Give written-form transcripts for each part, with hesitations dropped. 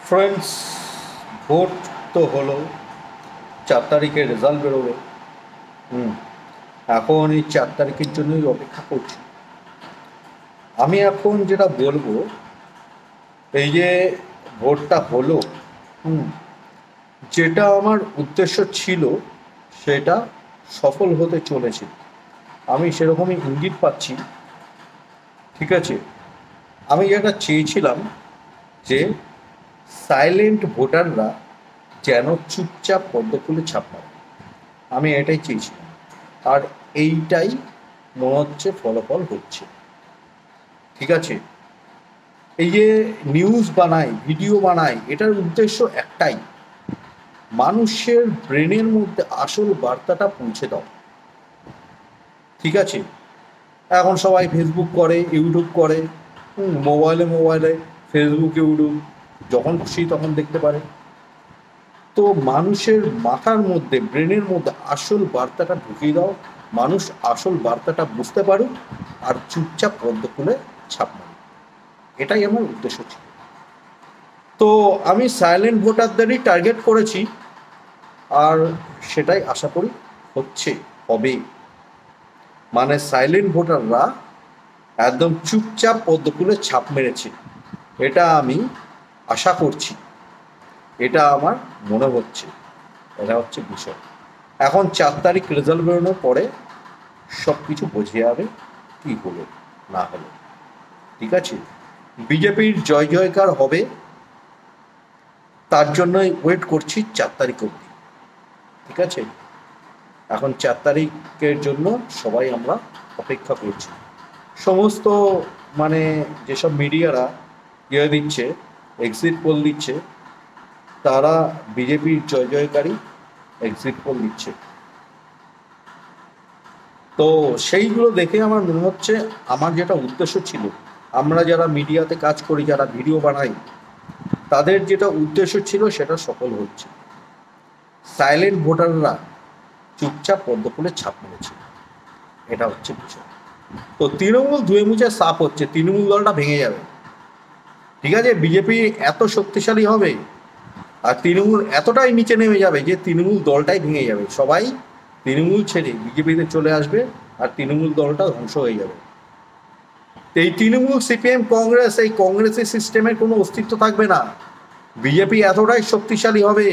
Friends, vote তো হলো, 4 তারিখে রেজাল্ট বেরোবে। এখন এই 4 তারিখের জন্যই অপেক্ষা করছি। আমি এখন যেটা বলবো, এই যে ভোটটা হলো, হুম, যেটা আমার উদ্দেশ্য ছিল সেটা সফল হতে চলেছে। আমি সেরকমই ইঙ্গিত পাচ্ছি। ঠিক আছে, আমি যেটা চেয়েছিলাম যে সাইলেন্ট ভোটাররা যেন চুপচাপ পদ্ম ফুলে ছাপ মারে, আমি এটাই চেয়েছিলাম। আর এইটাই মনে হচ্ছে ফলাফল হচ্ছে। ঠিক আছে, এই যে নিউজ বানাই, ভিডিও বানাই, এটার উদ্দেশ্য একটাই, মানুষের ব্রেনের মধ্যে আসল বার্তাটা পৌঁছে দাও। ঠিক আছে, এখন সবাই ফেসবুক করে, ইউটিউব করে, মোবাইলে মোবাইলে ফেসবুক ইউটিউব যখন খুশি তখন দেখতে পারে। তো মানুষের মাথার মধ্যে, ব্রেনের মধ্যে আসল বার্তাটা ঢুকিয়ে দাও, মানুষ আসল বার্তাটা বুঝতে পারুক আর চুপচাপ পদ্ম ফুলে ছাপ মারুক। এটাই আমার উদ্দেশ্য ছিল। তো আমি সাইলেন্ট ভোটারদেরই টার্গেট করেছি, আর সেটাই আশা করি হচ্ছে, হবে। মানে সাইলেন্ট ভোটাররা একদম চুপচাপ পদ্ম ফুলে ছাপ মেরেছে, এটা আমি আশা করছি, এটা আমার মনে হচ্ছে। এটা হচ্ছে বিষয়। এখন 4 তারিখ রেজাল্ট বেরোনোর পরে সব কিছু বোঝা যাবে কী হলো না হলো। ঠিক আছে, বিজেপির জয় জয়কার হবে, তার জন্যই ওয়েট করছি 4 তারিখ অবধি। ঠিক আছে, এখন 4 তারিখের জন্য সবাই আমরা অপেক্ষা করছি। সমস্ত মানে যেসব মিডিয়ারা ইয়ে দিচ্ছে, এক্সিট পোল দিচ্ছে, তারা বিজেপির জয় জয়কারী এক্সিট পোল দিচ্ছে। তো সেইগুলো দেখে আমার মনে হচ্ছে আমার যেটা উদ্দেশ্য ছিল, আমরা যারা মিডিয়াতে কাজ করি, যারা ভিডিও বানাই, তাদের যেটা উদ্দেশ্য ছিল সেটা সফল হচ্ছে। সাইলেন্ট ভোটাররা চুপচাপ পদ্ম ফুলে ছাপ মেরেছে, এটা হচ্ছে বিষয়। তো তৃণমূল ধুয়ে মুছে সাফ হচ্ছে, তৃণমূল দলটা ভেঙে যাবে। ঠিক আছে, বিজেপি এত শক্তিশালী হবে আর তৃণমূল এতটাই নিচে নেমে যাবে যে তৃণমূল দলটাই ভেঙে যাবে। সবাই তৃণমূল ছেড়ে বিজেপিতে চলে আসবে আর তৃণমূল দলটা ধ্বংস হয়ে যাবে। এই তৃণমূল, সিপিএম, কংগ্রেস, এই কংগ্রেসের সিস্টেমের কোনো অস্তিত্ব থাকবে না। বিজেপি এতটাই শক্তিশালী হবে।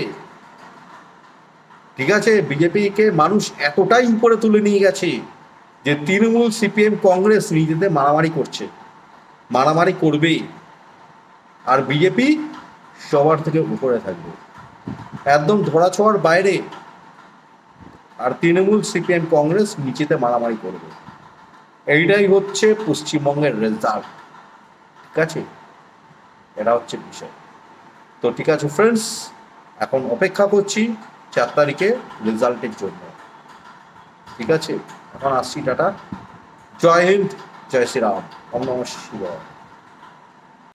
ঠিক আছে, বিজেপিকে মানুষ এতটাই উপরে তুলে নিয়ে গেছে যে তৃণমূল, সিপিএম, কংগ্রেস নিজেদের মারামারি করছে, মারামারি করবেই। আর বিজেপি সবার থেকে উপরে থাকবে, একদম ধরাছোঁয়ার বাইরে। আর তৃণমূল, সিপিএম, কংগ্রেস নিচেতে মারামারি করবে। এইটাই হচ্ছে পশ্চিমবঙ্গের রেজাল্ট। ঠিক আছে, এটা হচ্ছে বিষয়। তো ঠিক আছে ফ্রেন্ডস, এখন অপেক্ষা করছি 4 তারিখে রেজাল্টের জন্য। ঠিক আছে, এখন আসছি, টাটা, জয় হিন্দ, জয় শ্রীরাম, ওম নমঃ শিবায়।